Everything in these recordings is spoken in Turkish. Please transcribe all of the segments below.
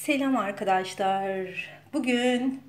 Selam arkadaşlar. Bugün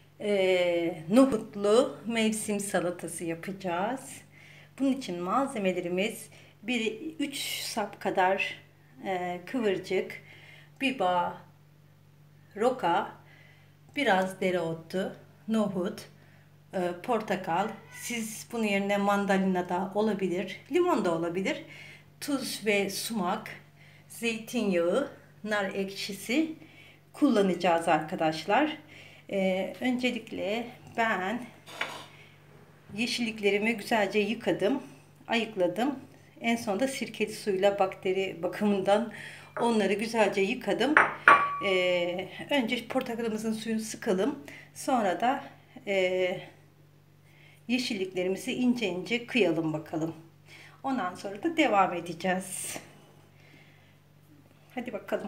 nohutlu mevsim salatası yapacağız. Bunun için malzemelerimiz 3 sap kadar kıvırcık, bir bağ roka, biraz dereotu, nohut, portakal. Siz bunun yerine mandalina da olabilir, limon da olabilir. Tuz ve sumak, zeytinyağı, nar ekşisi kullanacağız arkadaşlar. Öncelikle ben yeşilliklerimi güzelce yıkadım, ayıkladım. En son da sirkeli suyla bakteri bakımından onları güzelce yıkadım. Önce portakalımızın suyunu sıkalım. Sonra da yeşilliklerimizi ince ince kıyalım bakalım. Ondan sonra da devam edeceğiz. Hadi bakalım.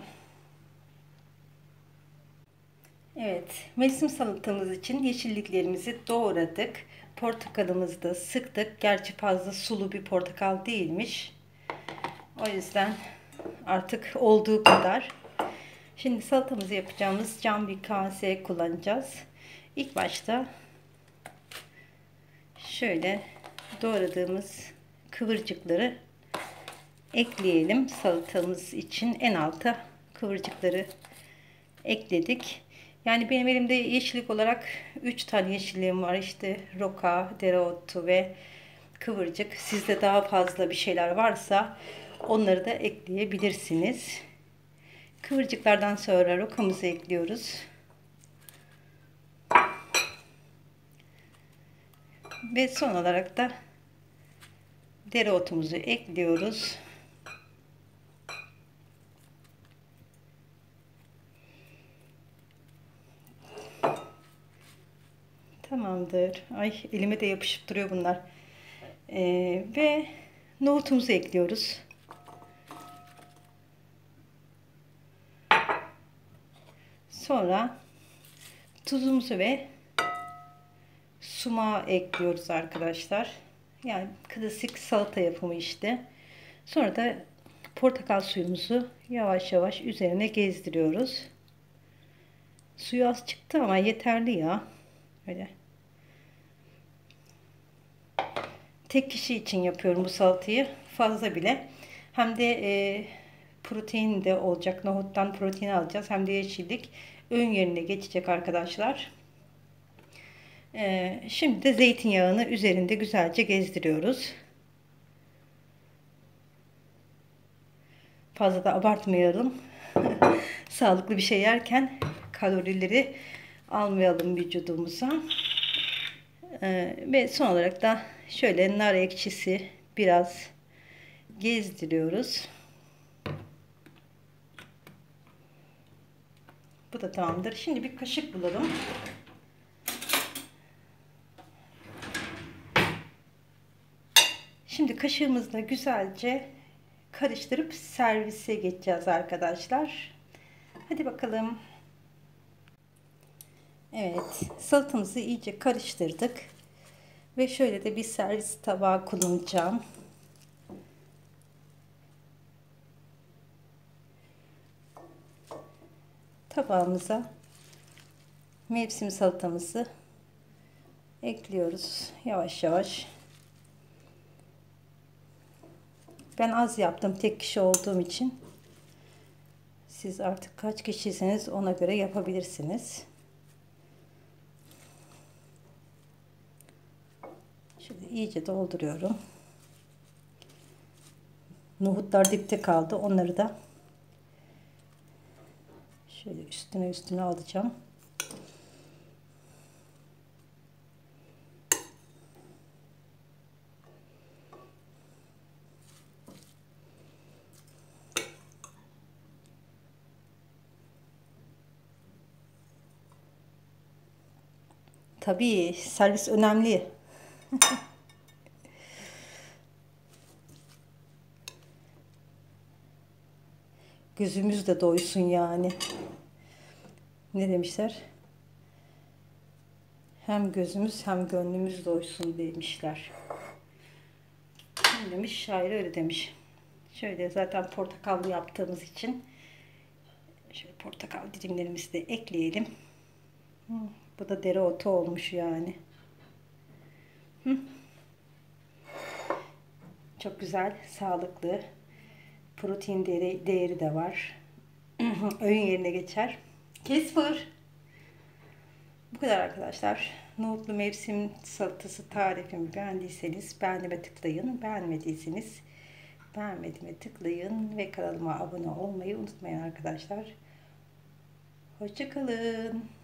Evet, mevsim salatamız için yeşilliklerimizi doğradık. Portakalımızı da sıktık. Gerçi fazla sulu bir portakal değilmiş. O yüzden artık olduğu kadar. Şimdi salatamızı yapacağımız cam bir kase kullanacağız. İlk başta şöyle doğradığımız kıvırcıkları ekleyelim. Salatamız için en alta kıvırcıkları ekledik. Yani benim elimde yeşillik olarak 3 tane yeşilliğim var. İşte roka, dereotu ve kıvırcık. Sizde daha fazla bir şeyler varsa onları da ekleyebilirsiniz. Kıvırcıklardan sonra rokamızı ekliyoruz. Ve son olarak da dereotumuzu ekliyoruz. Tamamdır. Ay elime de yapışıp duruyor bunlar. Ve nohutumuzu ekliyoruz. Sonra tuzumuzu ve sumağı ekliyoruz arkadaşlar. Yani klasik salata yapımı işte. Sonra da portakal suyumuzu yavaş yavaş üzerine gezdiriyoruz. Suyu az çıktı ama yeterli ya. Öyle. Tek kişi için yapıyorum bu salatayı. Fazla bile. Hem de protein de olacak. Nohuttan protein alacağız. Hem de yeşillik öğün yerine geçecek arkadaşlar. Şimdi de zeytinyağını üzerinde güzelce gezdiriyoruz. Fazla da abartmayalım. Sağlıklı bir şey yerken kalorileri almayalım vücudumuza. Ve son olarak da şöyle nar ekşisi biraz gezdiriyoruz. Bu da tamamdır. Şimdi bir kaşık bulalım. Şimdi kaşığımızla güzelce karıştırıp servise geçeceğiz arkadaşlar. Hadi bakalım. Evet, salatamızı iyice karıştırdık. Ve şöyle de bir servis tabağı kullanacağım. Tabağımıza mevsim salatamızı ekliyoruz yavaş yavaş. Ben az yaptım tek kişi olduğum için. Siz artık kaç kişisiniz ona göre yapabilirsiniz. Şimdi iyice dolduruyorum. Nohutlar dipte kaldı. Onları da şöyle üstüne alacağım. Tabii servis önemli. Gözümüz de doysun yani. Ne demişler? Hem gözümüz hem gönlümüz doysun demişler. Kim demiş? Şair öyle demiş. Şöyle zaten portakallı yaptığımız için Şöyle portakal dilimlerimizi de ekleyelim. Bu da dereotu olmuş yani. Çok güzel, sağlıklı. Protein değeri de var. Öğün yerine geçer. Kesper. Bu kadar arkadaşlar. Nohutlu mevsim salatası tarifimi beğendiyseniz beğenime tıklayın. Beğenmediyseniz beğenmediğime tıklayın ve kanalıma abone olmayı unutmayın arkadaşlar. Hoşça kalın.